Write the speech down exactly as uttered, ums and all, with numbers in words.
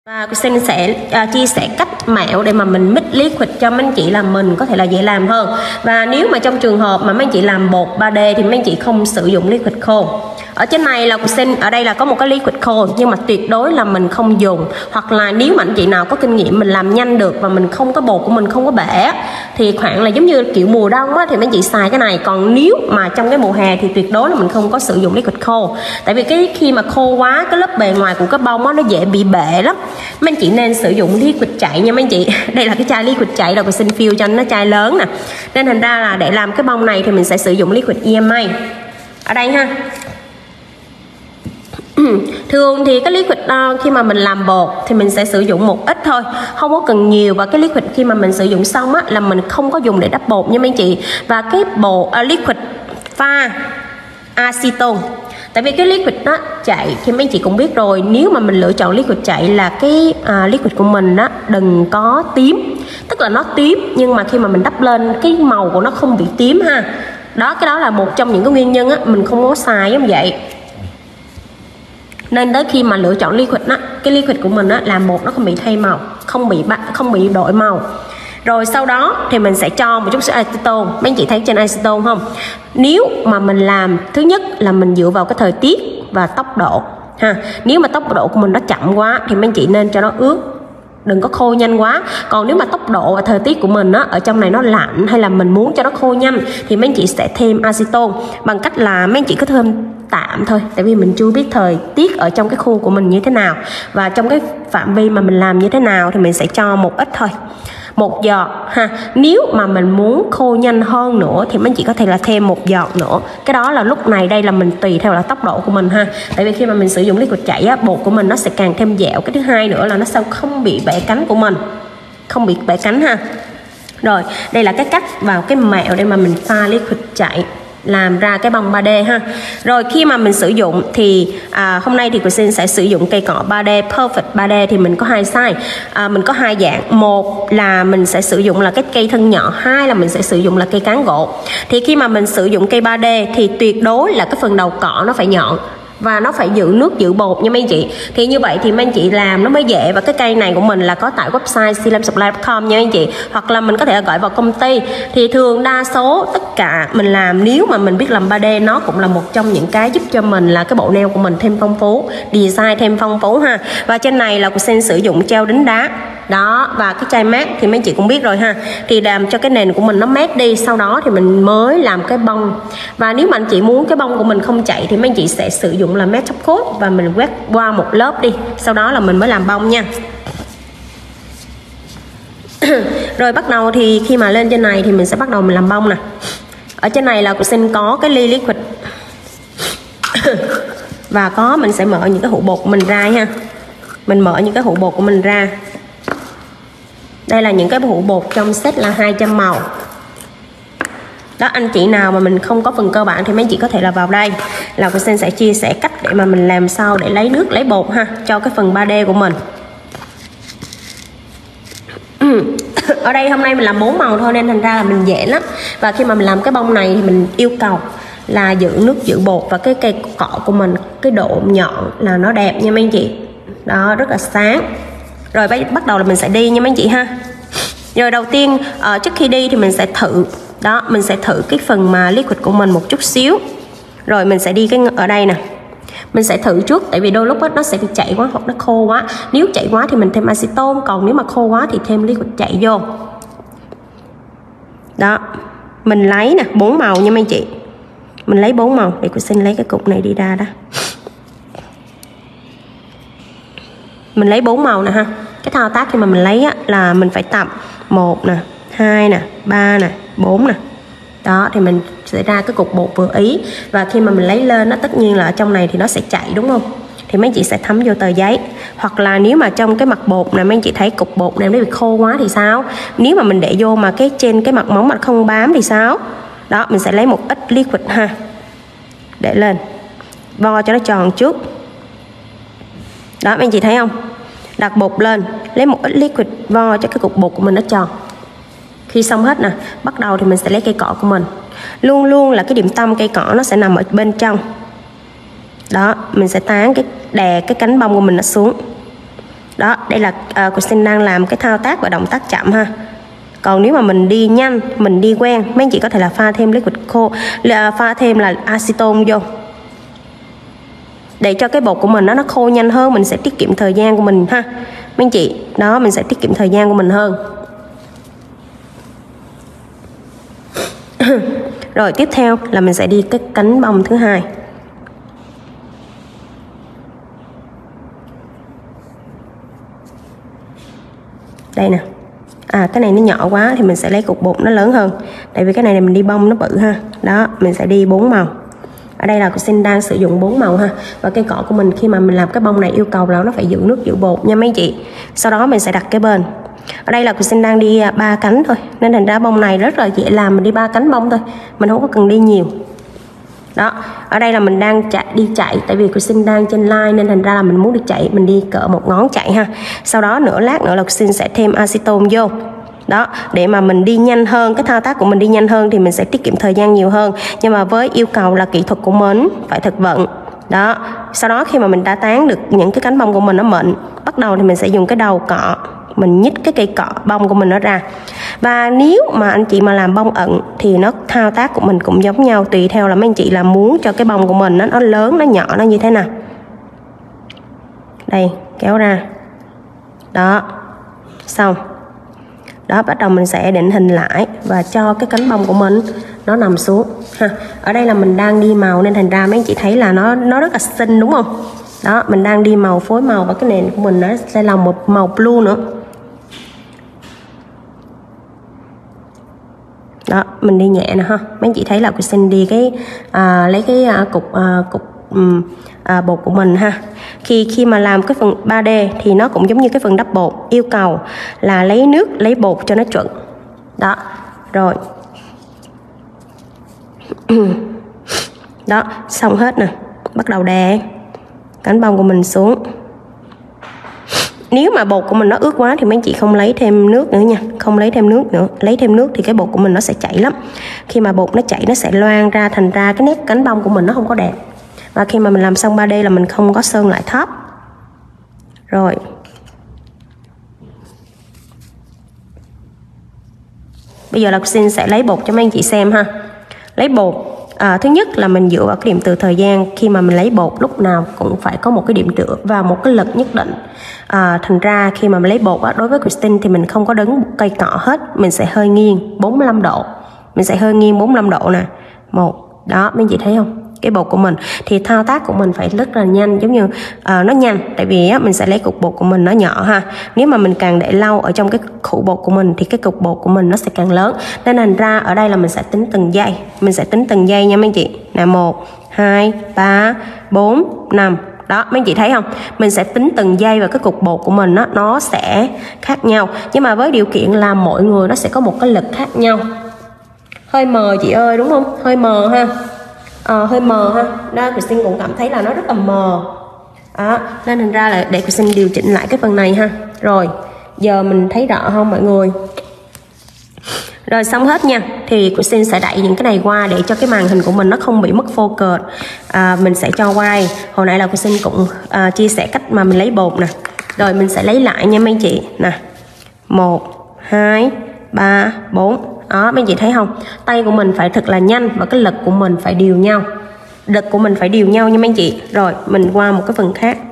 Và cô xin sẽ uh, chia sẻ cách mẹo để mà mình mix liquid cho mấy anh chị là mình có thể là dễ làm hơn. Và nếu mà trong trường hợp mà mấy anh chị làm bột ba D thì mấy anh chị không sử dụng liquid khô. Ở trên này là cô xin, ở đây là có một cái liquid khô nhưng mà tuyệt đối là mình không dùng. Hoặc là nếu mà anh chị nào có kinh nghiệm mình làm nhanh được và mình không có bột của mình không có bể thì khoảng là giống như kiểu mùa đông á, thì mấy anh chị xài cái này. Còn nếu mà trong cái mùa hè thì tuyệt đối là mình không có sử dụng liquid khô. Tại vì cái khi mà khô quá cái lớp bề ngoài của cái bông á, nó dễ bị bể lắm. Mấy anh chị nên sử dụng liquid chảy nha mấy anh chị. Đây là cái chai liquid chảy là cô xin fill cho nó chai lớn nè. Nên thành ra là để làm cái bông này thì mình sẽ sử dụng liquid E M A ở đây ha. Thường thì cái liquid uh, khi mà mình làm bột thì mình sẽ sử dụng một ít thôi, không có cần nhiều. Và cái liquid khi mà mình sử dụng xong á là mình không có dùng để đắp bột nha mấy anh chị. Và cái bột uh, liquid pha acetone. Tại vì cái liquid đó chạy thì mấy anh chị cũng biết rồi, nếu mà mình lựa chọn liquid chạy là cái à, liquid của mình đó đừng có tím, tức là nó tím nhưng mà khi mà mình đắp lên cái màu của nó không bị tím ha. Đó, cái đó là một trong những cái nguyên nhân á mình không có xài giống vậy. Nên tới khi mà lựa chọn liquid đó, cái liquid của mình á làm bột nó không bị thay màu, không bị không bị đổi màu. Rồi sau đó thì mình sẽ cho một chút acetone. Mấy anh chị thấy trên acetone không? Nếu mà mình làm, thứ nhất là mình dựa vào cái thời tiết và tốc độ ha. Nếu mà tốc độ của mình nó chậm quá thì mấy anh chị nên cho nó ướt, đừng có khô nhanh quá. Còn nếu mà tốc độ và thời tiết của mình á, ở trong này nó lạnh hay là mình muốn cho nó khô nhanh thì mấy anh chị sẽ thêm acetone bằng cách là mấy anh chị cứ thêm tạm thôi. Tại vì mình chưa biết thời tiết ở trong cái khu của mình như thế nào và trong cái phạm vi mà mình làm như thế nào thì mình sẽ cho một ít thôi, một giọt ha. Nếu mà mình muốn khô nhanh hơn nữa thì mấy chị có thể là thêm một giọt nữa. Cái đó là lúc này đây là mình tùy theo là tốc độ của mình ha. Tại vì khi mà mình sử dụng liquid chảy á, bột của mình nó sẽ càng thêm dẻo. Cái thứ hai nữa là nó sao không bị bẻ cánh của mình, không bị bẻ cánh ha. Rồi đây là cái cách vào cái mẹo để mà mình pha liquid chảy làm ra cái bông ba D ha. Rồi khi mà mình sử dụng thì à, hôm nay thì cô xin sẽ sử dụng cây cọ ba D Perfect ba D. Thì mình có hai size, à, mình có hai dạng. Một là mình sẽ sử dụng là cái cây thân nhỏ, hai là mình sẽ sử dụng là cây cán gỗ. Thì khi mà mình sử dụng cây ba D thì tuyệt đối là cái phần đầu cọ nó phải nhọn và nó phải giữ nước giữ bột nha mấy anh chị. Thì như vậy thì mấy anh chị làm nó mới dễ. Và cái cây này của mình là có tại website silam supply chấm com nha mấy anh chị. Hoặc là mình có thể gọi vào công ty. Thì thường đa số tất cả mình làm, nếu mà mình biết làm ba D, nó cũng là một trong những cái giúp cho mình là cái bộ nail của mình thêm phong phú, design thêm phong phú ha. Và trên này là cô xin sử dụng gel đính đá đó, và cái chai mát thì mấy chị cũng biết rồi ha. Thì làm cho cái nền của mình nó mát đi, sau đó thì mình mới làm cái bông. Và nếu mà anh chị muốn cái bông của mình không chạy thì mấy chị sẽ sử dụng là matte top coat và mình quét qua một lớp đi, sau đó là mình mới làm bông nha. Rồi bắt đầu thì khi mà lên trên này thì mình sẽ bắt đầu mình làm bông nè. Ở trên này là cô xin có cái ly liquid và có mình sẽ mở những cái hũ bột của mình ra ha. Mình mở những cái hũ bột của mình ra. Đây là những cái hũ bột trong set là hai trăm màu. Đó, anh chị nào mà mình không có phần cơ bản thì mấy chị có thể là vào đây là cô xin sẽ chia sẻ cách để mà mình làm sao để lấy nước lấy bột ha cho cái phần ba D của mình. Ở đây hôm nay mình làm bốn màu thôi nên thành ra là mình dễ lắm. Và khi mà mình làm cái bông này thì mình yêu cầu là giữ nước giữ bột và cái cây cọ của mình cái độ nhọn là nó đẹp nha mấy anh chị. Đó, rất là sáng. Rồi bắt đầu là mình sẽ đi nha mấy anh chị ha. Rồi đầu tiên uh, trước khi đi thì mình sẽ thử. Đó, mình sẽ thử cái phần mà liquid của mình một chút xíu. Rồi mình sẽ đi cái ở đây nè. Mình sẽ thử trước, tại vì đôi lúc đó, nó sẽ bị chảy quá hoặc nó khô quá. Nếu chảy quá thì mình thêm acetone, còn nếu mà khô quá thì thêm liquid chảy vô. Đó, mình lấy nè, bốn màu nha mấy chị. Mình lấy bốn màu, để cô xin lấy cái cục này đi ra đó. Mình lấy bốn màu nè ha. Cái thao tác khi mà mình lấy á, là mình phải tập một nè, hai nè, ba nè, bốn nè. Đó, thì mình sẽ ra cái cục bột vừa ý. Và khi mà mình lấy lên nó tất nhiên là ở trong này thì nó sẽ chảy đúng không? Thì mấy chị sẽ thấm vô tờ giấy. Hoặc là nếu mà trong cái mặt bột này mấy chị thấy cục bột này nó bị khô quá thì sao? Nếu mà mình để vô mà cái trên cái mặt móng mà không bám thì sao? Đó, mình sẽ lấy một ít liquid ha. Để lên. Vo cho nó tròn trước. Đó, mấy chị thấy không? Đặt bột lên, lấy một ít liquid vo cho cái cục bột của mình nó tròn. Khi xong hết nè, bắt đầu thì mình sẽ lấy cây cọ của mình. Luôn luôn là cái điểm tâm cây cọ nó sẽ nằm ở bên trong. Đó, mình sẽ tán cái đè cái cánh bông của mình nó xuống. Đó, đây là uh, Christine đang làm cái thao tác và động tác chậm ha. Còn nếu mà mình đi nhanh, mình đi quen, mấy anh chị có thể là pha thêm liquid khô, pha thêm là acetone vô để cho cái bột của mình nó nó khô nhanh hơn, mình sẽ tiết kiệm thời gian của mình ha mấy anh chị. Đó, mình sẽ tiết kiệm thời gian của mình hơn. Rồi tiếp theo là mình sẽ đi cái cánh bông thứ hai. Đây nè. À, cái này nó nhỏ quá thì mình sẽ lấy cục bột nó lớn hơn. Tại vì cái này, này mình đi bông nó bự ha. Đó, mình sẽ đi bốn màu. Ở đây là Christine đang sử dụng bốn màu ha. Và cây cọ của mình khi mà mình làm cái bông này yêu cầu là nó phải giữ nước giữ bột nha mấy chị. Sau đó mình sẽ đặt cái bên. Ở đây là Christine đang đi ba cánh thôi, nên thành ra bông này rất là dễ làm, mình đi ba cánh bông thôi, mình không có cần đi nhiều. Đó, ở đây là mình đang chạy đi chạy, tại vì Christine đang trên line nên thành ra là mình muốn đi chạy, mình đi cỡ một ngón chạy ha. Sau đó nữa lát nữa là Christine sẽ thêm acetone vô. Đó, để mà mình đi nhanh hơn, cái thao tác của mình đi nhanh hơn thì mình sẽ tiết kiệm thời gian nhiều hơn. Nhưng mà với yêu cầu là kỹ thuật của mình phải thực vận. Đó, sau đó khi mà mình đã tán được những cái cánh bông của mình nó mịn, bắt đầu thì mình sẽ dùng cái đầu cọ, mình nhích cái cây cọ bông của mình nó ra. Và nếu mà anh chị mà làm bông ẩn thì nó thao tác của mình cũng giống nhau, tùy theo là mấy anh chị là muốn cho cái bông của mình nó, nó lớn, nó nhỏ, nó như thế nào. Đây, kéo ra. Đó, xong. Đó, bắt đầu mình sẽ định hình lại và cho cái cánh bông của mình nó nằm xuống ha. Ở đây là mình đang đi màu nên thành ra mấy anh chị thấy là nó nó rất là xinh đúng không? Đó, mình đang đi màu phối màu và cái nền của mình nó sẽ là một màu blue nữa. Đó, mình đi nhẹ nè ha. Mấy anh chị thấy là Christine đi cái à, lấy cái à, cục à, cục um, à, bột của mình ha. Khi khi mà làm cái phần ba D thì nó cũng giống như cái phần đắp bột, yêu cầu là lấy nước, lấy bột cho nó chuẩn. Đó, rồi. Đó, xong hết nè. Bắt đầu đè cánh bông của mình xuống. Nếu mà bột của mình nó ướt quá thì mấy anh chị không lấy thêm nước nữa nha, không lấy thêm nước nữa. Lấy thêm nước thì cái bột của mình nó sẽ chảy lắm. Khi mà bột nó chảy nó sẽ loang ra, thành ra cái nét cánh bông của mình nó không có đẹp. Và khi mà mình làm xong ba D là mình không có sơn lại thấp. Rồi. Bây giờ là Christine sẽ lấy bột cho mấy anh chị xem ha. Lấy bột, à, thứ nhất là mình dựa vào cái điểm tựa thời gian. Khi mà mình lấy bột lúc nào cũng phải có một cái điểm tựa và một cái lực nhất định. À, thành ra khi mà mình lấy bột á, đối với Christine thì mình không có đứng cây cọ hết, mình sẽ hơi nghiêng bốn mươi lăm độ. Mình sẽ hơi nghiêng bốn mươi lăm độ nè. Một, đó mấy anh chị thấy không? Cái bột của mình thì thao tác của mình phải rất là nhanh, giống như uh, nó nhanh, tại vì á, mình sẽ lấy cục bột của mình nó nhỏ ha. Nếu mà mình càng để lâu ở trong cái khủ bột của mình thì cái cục bột của mình nó sẽ càng lớn, nên thành ra ở đây là mình sẽ tính từng giây, mình sẽ tính từng giây nha mấy anh chị. Là một, hai, ba, bốn, năm. Đó, mấy anh chị thấy không? Mình sẽ tính từng giây và cái cục bột của mình đó, nó sẽ khác nhau. Nhưng mà với điều kiện là mỗi người nó sẽ có một cái lực khác nhau. Hơi mờ chị ơi, đúng không? Hơi mờ ha. À, hơi mờ ha. Đó, Christine cũng cảm thấy là nó rất là mờ. Đó, nên thành ra là để Christine điều chỉnh lại cái phần này ha. Rồi, giờ mình thấy rõ không mọi người? Rồi xong hết nha. Thì Christine sẽ đẩy những cái này qua để cho cái màn hình của mình nó không bị mất focus. À, mình sẽ cho qua đây. Hồi nãy là Christine cũng à, chia sẻ cách mà mình lấy bột nè. Rồi mình sẽ lấy lại nha mấy anh chị. Nè. Một, hai, ba, bốn. Đó, mấy anh chị thấy không? Tay của mình phải thật là nhanh và cái lực của mình phải đều nhau. Lực của mình phải đều nhau nha mấy anh chị. Rồi, mình qua một cái phần khác.